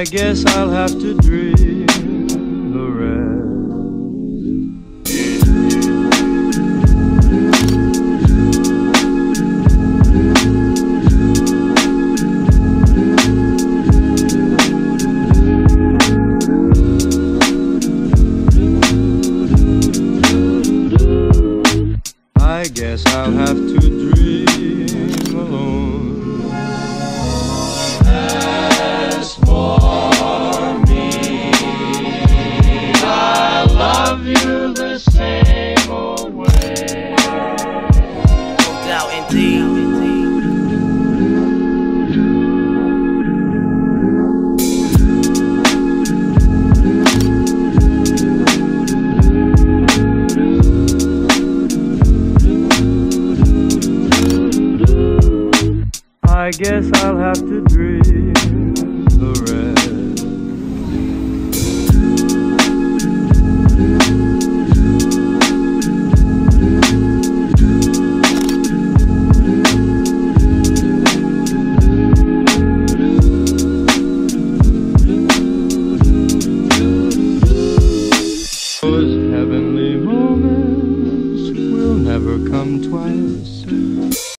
guess I'll have to dream the rest. I guess I'll have to dream alone. As for me, I love you the same old way. No doubt indeed. I guess I'll have to dream the rest.